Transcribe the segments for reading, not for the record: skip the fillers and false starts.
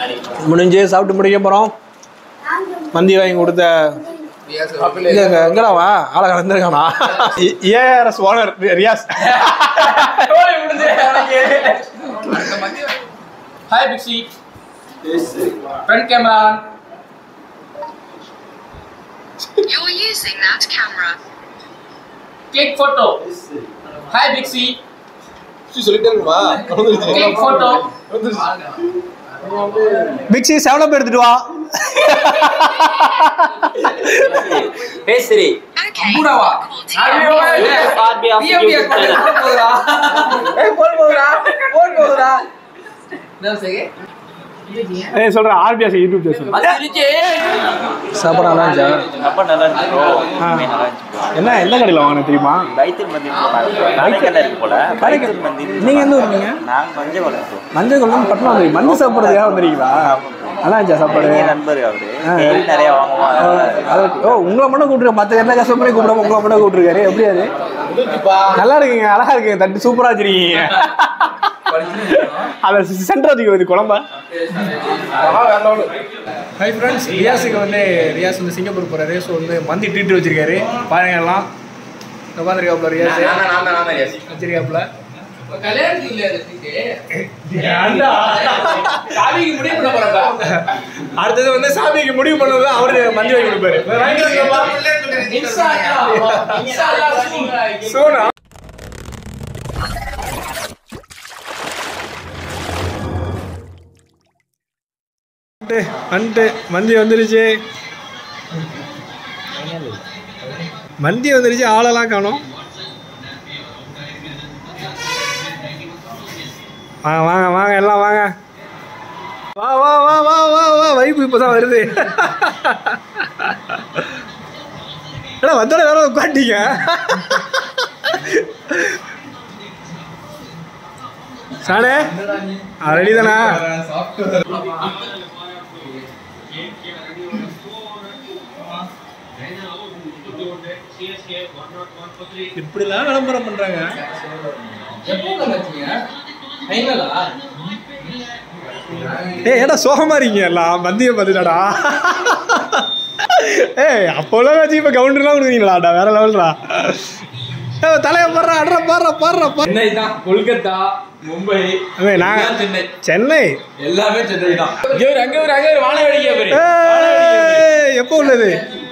முடிஞ்சு சாப்பிட்டு முடிக்க போகிறோம். மந்தி வாங்கி கொடுத்த எங்கடா வா ஆளை கலந்துருக்கானா ARS owner Riyas. Hi Bixby. Front camera on. You're using that camera. Click photo. Hi Bixi. சொல்லிட்டே இருக்குமா? Click photo. பிக்ஸி 7 எடுத்துட்டு வா. பேசுறி அம்புடா வா. போடுறா. நான் சேகே. ஏய் சொல்ற ஆர்பிஎஸ் யூடியூப் சேனல். சாப்பாடு நல்லா இருந்துச்சா? சாப்பாடு நல்லா இருந்துச்சு ப்ரோ. நல்லா இருந்துச்சு. என்ன எந்த கடையில் வாங்கின தெரியுமா? பைத்தூர் மந்தி காரைக்கால இருக்கு போல. பைத்தூர் மந்தி. நீங்க எந்த ஊர் நீங்க? நான் மஞ்சள் ப்ரோ. மஞ்சள் கொல்லம் பட்டணம் வந்து மந்தி சாப்பிட்றதுக்காக வந்துருக்கீங்களா? நல்லா இருந்துச்சா சாப்பாடு? நண்பர் அவரு நிறைய வாங்குவாங்க. ஓ உங்களை மட்டும் கூப்பிட்டு மற்ற என்ன கஷ்டப்படி கூப்பிடாம உங்களை மட்டும் கூப்பிட்டுருக்காரு. எப்படி அது? நல்லா இருக்குங்க, அழகா இருக்குங்க, தட்டு சூப்பரா வச்சிருக்கீங்க. அதை சென்டர் அதிகம் இது குழம்பா. ஹை ஃப்ரெண்ட்ஸ், ரியாஸுக்கு வந்து ரியாஸ் வந்து சிங்கப்பூர் போகிறாரு. ஸோ வந்து மந்தி ட்ரீட் வச்சிருக்காரு. பாருங்க எல்லாம் உட்காந்துருக்காப்புல ரியாஸ் வச்சிருக்காப்புல. கல்யாணத்துக்கு இல்ல சாமிக்கு முடிவு பண்ண போறப்ப அடுத்தது வந்து சாமிக்கு முடிவு பண்ணது அவரு மந்தி வாங்கி கொடுப்பாரு. சோனா வந்துட்டு மந்தி வந்துருச்சு. மந்தி வந்துருச்சு, ஆளெல்லாம் காணோம். வாங்க வாங்க வாங்க எல்லாம் வாங்க. வா வா வா வா வா வா வைப்பு இப்போதான் வருது. ஏடா வந்தோட வேற உட்காட்டிங்க. சாடே ரெடி தானா? இப்படிலாம் விளம்பரம் பண்றாங்க. ஏடா சோகமா இருக்கீங்க எல்லாம் மந்திய பார்த்துட்டாடா. ஏய் அப்போலாம் வச்சு இப்ப கவுண்டர்லாம் கொடுக்குறீங்களாடா, வேற லெவல்டா. தலைய பாடுறா அட்ரா பாடுறா பாடுறா. சென்னை தான், கொல்கத்தா, மும்பை, சென்னை எல்லாமே சென்னை தான். அங்க ஒரு வாழை வேடிக்கை பாரு. எப்போ உள்ளது?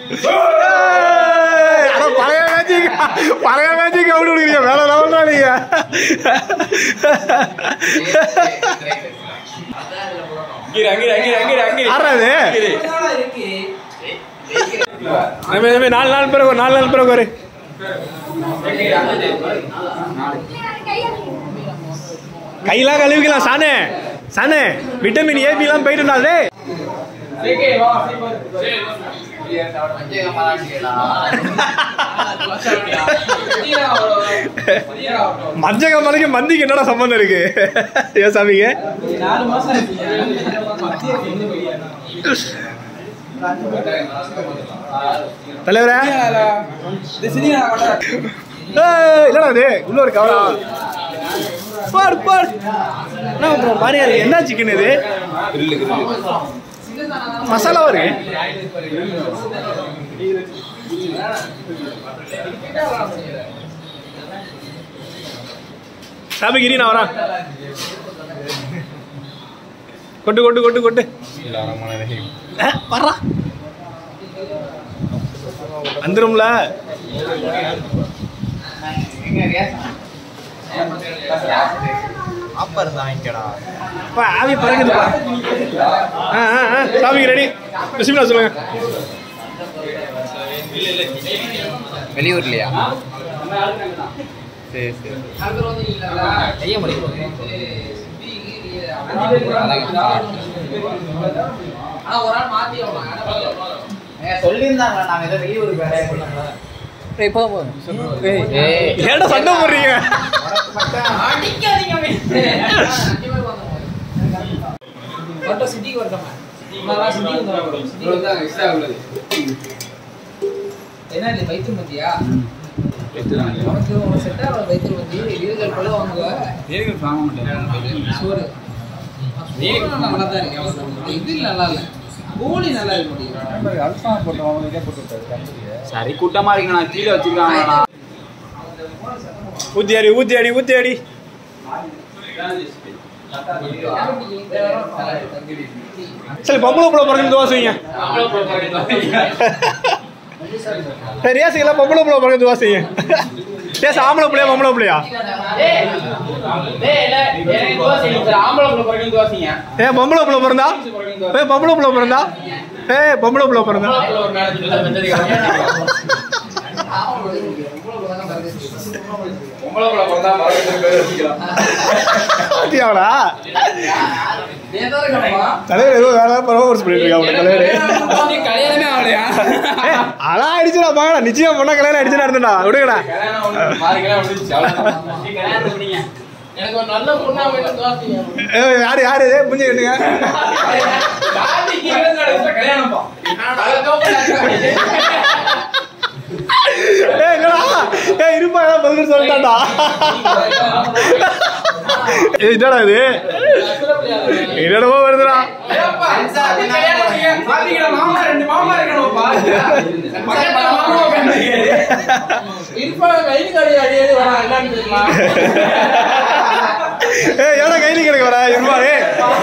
பழைய மேட்சுக்கு கவுண்ட் கொடுக்குறீங்க, வேற லெவல்டா நீங்க. நாலு நாள் பிறகு வரு. கையெல்லாம் கழுவிக்கலாம். சானே சானே விட்டமின் ஏபி எல்லாம் போயிட்டு மஞ்சள் மலைக்கு மந்திக்கு என்னடா சம்பந்தம் இருக்கு? ஏன் சாமிங்க தலைவரே இல்லடா அது இன்னொரு கவரா பாடு பாடு. என்ன மாதிரியா இருக்கு? என்ன சிக்கன் இது? மசாலா இருக்கு. சாபிகிரி நான் வரேன். கொட்டு கொட்டு கொட்டு கொட்டு வர்றா வந்துரும்ல. ஆவி பறக்குதுப்பா. சாமிக்கு ரெடி. பிஸ்மில்லா சொல்லுங்க. வெளியூர்லையா? சரி சரி செய்ய முடியும். சொல்லியிருந்தாங்களா நாங்கள் ஏதோ வெளியூருக்கு ஏன்டா சண்டை போடுறீங்க? என்ன வைத்து மத்தியா செட்டா வைத்து மத்தி 20 வாங்குவா சோறு நல்லா தான் இருக்கு. இது நல்லா இல்லை, கோழி நல்லா இருக்க முடியும். அல்ஃபா போட்டவங்க இதே போட்டு சரி கூட்டமா இருக்கு, நான் கீழே வச்சிருக்காங்க. ஊத்தி அடி ஊத்தி அடி ஊத்தி அடி. சரி பொம்பளை பிள்ளை பிறகு தோசைங்க. ரியாஸுக்கெல்லாம் பொம்பளை பிள்ளை பிறகு தோசைங்க. ரியாஸ் ஆம்பளை பிள்ளையா பொம்பளை பிள்ளையா? ஏ பொம்பளை பிள்ளை பிறந்தா? ஏ பொம்பளை பிள்ளை பிறந்தா? ஏ பொம்பளை பிள்ளை பிறந்தா? தலைவர் ஏதோ வேற பரவாயில்ல பண்ணிட்டு இருக்காங்க. அதான் அடிச்சுடா பாங்கடா, நிச்சயம் பொண்ணா கல்யாணம் அடிச்சுடா இருந்தா விடுங்கடா. யாரு யாரு புரிஞ்சு கேட்டுங்க. இருப்பா பதில் சொல்லிட்டாண்டா. என்னடா இது என்னடமோ வருதுடா. ஏடா கைலி கிடைக்க வர இருப்பாரு.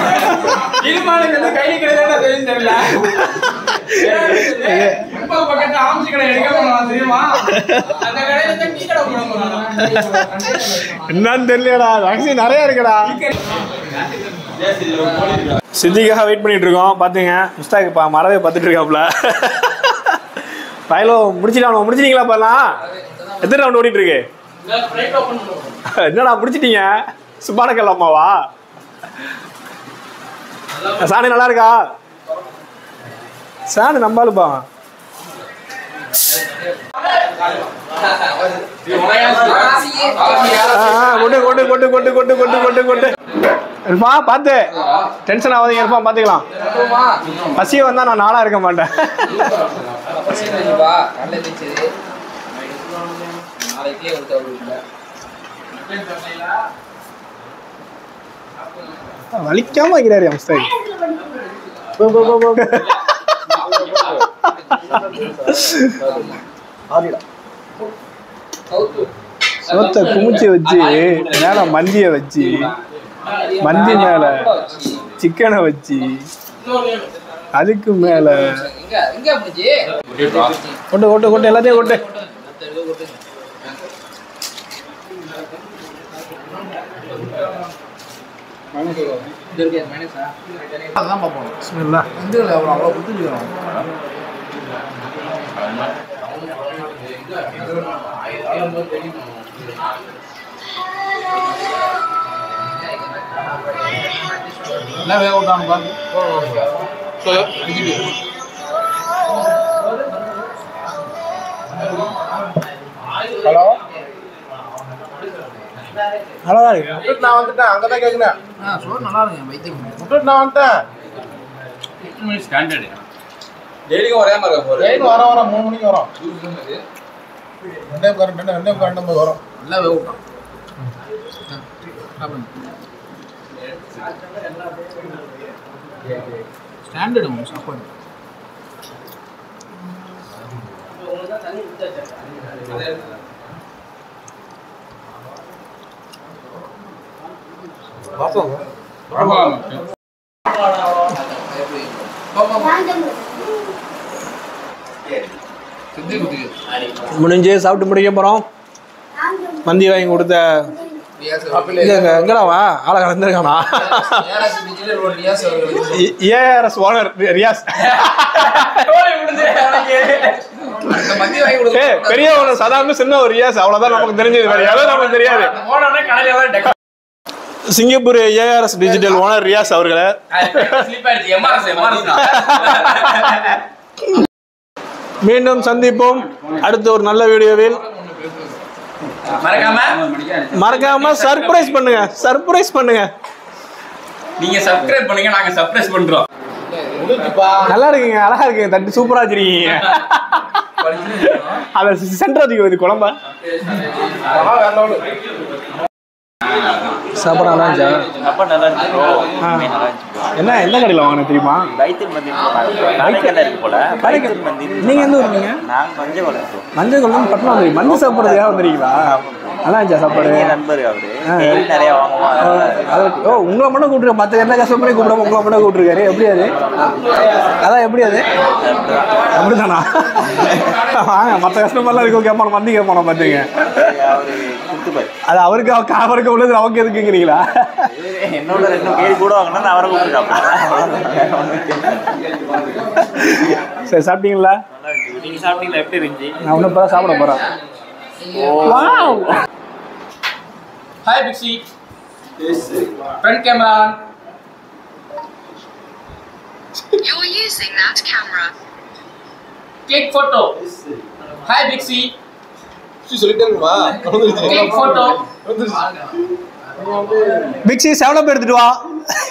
என்னன்னு தெரியலடா, ரகசியம் நிறைய இருக்குடா. சித்திக்காக வெயிட் பண்ணிட்டு இருக்கோம். பாத்துங்க முஸ்தாக் மரவே பார்த்துட்டு இருக்காப்ல. பயலோ முடிச்சிட்டானோ? முடிச்சிட்டீங்களா? பாலாம் எத்தனை ரவுண்ட் ஓடிட்டு இருக்கு? என்னடா முடிச்சிட்டீங்க? சுபானக்கல் அம்மாவா? சாணி நல்லா இருக்கா? சாணி நம்பாலுப்பா. கொண்டு கொண்டு கொண்டு கொண்டு கொண்டு கொண்டு கொண்டு கொண்டு இருப்பா. பார்த்து டென்ஷன் ஆகாதீங்க இருப்பா, பார்த்துக்கலாம். பசியை வந்தா நான் நாளா இருக்க மாட்டேன். வலிக்காம வைக்கிறாரு முஸ்தாக். சோத்தை குமிச்சு வச்சு மேல மந்திய வச்சு, மந்தி மேல சிக்கனை வச்சு, அதுக்கு மேல கொண்டு கொண்டு கொண்டு எல்லாத்தையும் கொண்டு. ஹலோ நல்லா இருக்கு. நான் வந்துட்டேன், அங்கதான் கேக்குறேன். நல்லா இருக்கு. நான் வந்துட்டேன். டெய்லிக்கும் ஒரே மாதிரி வரோம் 3 மணிக்கு வரோம். 2 வரும். நல்லா வேகட்டும். ஸ்டாண்டர்டு சாப்பாடு. முடிஞ்சு சாப்பிட்டு முடிக்க போறோம். மந்தி வாங்கி கொடுத்த எங்கடாவா ஆளை கலந்துருக்கானா? ARS owner Riyaz. பெரிய ஓனர் சதாம், சின்ன ஒரு ரியாஸ், அவ்வளவுதான் நமக்கு தெரிஞ்சது. வேற யாரும் நமக்கு தெரியாது. Singapore ARS digital owner Riyas அவர்களை மீண்டும் சந்திப்போம் அடுத்த ஒரு நல்ல வீடியோவில். மறக்காம சர்ப்ரைஸ் பண்ணுங்க, சர்ப்ரைஸ் பண்ணுங்க. நீங்க சப்ஸ்கிரைப் பண்ணுங்க, நாங்க சர்ப்ரைஸ் பண்றோம். நல்லா இருக்குங்க, அழகா இருக்குங்க, தட்டு சூப்பரா வச்சிருக்கீங்க. அத சென்டர் வச்சுக்கோ, இது குழம்பா. சாப்பாடு நல்லா இருந்துச்சா? சாப்பாடு நல்லா இருந்துச்சு ப்ரோ. நல்லா இருந்துச்சு ப்ரோ. என்ன எந்த கடையில் வாங்கின தெரியுமா? பைத்தூர் மந்தி காரைக்காலில் இருக்கு போல. பைத்தூர் மந்தி. நீங்கள் எந்த ஊர் நீங்கள்? நாங்கள் மஞ்சள் கொலை ப்ரோ. மஞ்சள் கொலை பட்டணம் வந்து மந்தி சாப்பிட்றதுக்காக வந்துருக்கீங்களா? நல்லா இருந்துச்சா சாப்பாடு? நண்பர் அவரு நிறைய வாங்குவாங்க. ஓ உங்களை மட்டும் கூப்பிட்டு மற்ற என்ன கஷ்டப்படி கூப்பிடாம உங்களை மட்டும் கூப்பிட்டுருக்காரு. எப்படி அது? அதான் எப்படி அது? அப்படிதானா? வாங்க மற்ற கஷ்டமெல்லாம் இருக்கும் கேட்பான மந்தி கேட்பான பார்த்துங்க. அது அவருக்கு அவருக்கு உள்ளது அவங்க எதுக்குங்கிறீங்களா? என்னோட 2 கேள்வி கூட வாங்கினா நான் அவரை கூப்பிட்டுருக்கேன். சரி சாப்பிட்டீங்களா? நீங்கள் சாப்பிட்டீங்களா? எப்படி இருந்துச்சு? நான் ஒன்றும் இப்போ சாப்பிட போகிறேன். Hi Bixi. Yes. Front camera on. You're using that camera. Click photo. Hi Bixi. சொல்லிட்டே இருக்குமா? Click photo. மிக்ஸி 7up எடுத்துட்டு வா.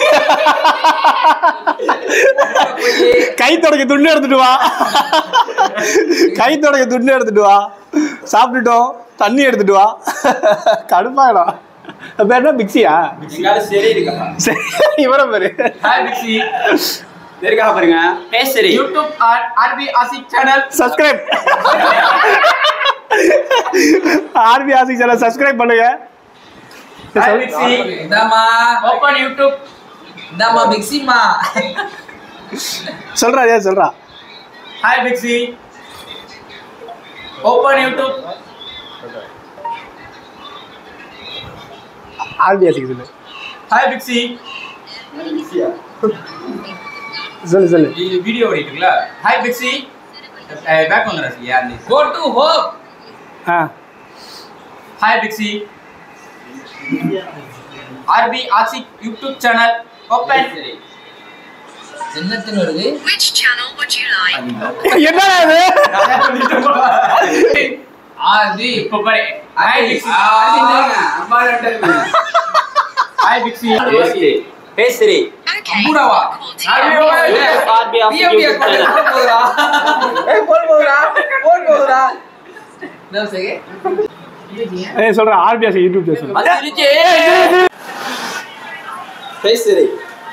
கை தொடக்க துண்டு எடுத்துட்டு வா. கை தொடக்க துண்டு எடுத்துட்டு வா. சாப்பிட்டுட்டோம் தண்ணி எடுத்துட்டு வா. கடுப்பாயிடும். பேர் என்ன மிக்ஸியா? சரி இருக்கா இவர பேரு. Hi Bixi. இருக்கா பாருங்க. பேசரி YouTube RB Asik channel. Subscribe. RB Asik channel subscribe பண்ணுங்க. Hi Bixi. இந்தாமா Open YouTube. இந்தாமா பிக்ஸிமா சொல்றா ஏன் சொல்றா? Hi Bixi. Open YouTube. RB Asik சொல்லு. Hi Bixi. சொல்லு சொல்லு. இது வீடியோ ஓடிட்டுங்களா? Hi Bixi. பேக் வந்துறா யார் நீ? Go to home Hi Bixi. RB Asik YouTube channel open. என்னத்தின் வருது? Which channel would you like? என்ன இது? RB இப்போ பாரு. Hi Bixi. Hi Bixi. பேசரி Okay. அம்புடாவா? Cool RB team. over. RB off போகுதா போன் போகுதா என்ன செய்ய ஏய் சொல்றா RB Asik யூடியூப் சேனல். பேசரி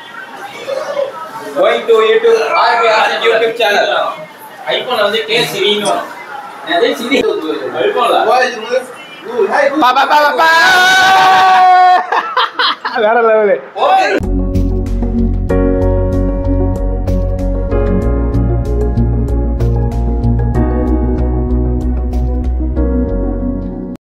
going to YouTube RB Asik YouTube channel. ஐபோன்ல வந்து கே சிரினோ அதே சிரி ஐபோன்ல வேற லெவலு.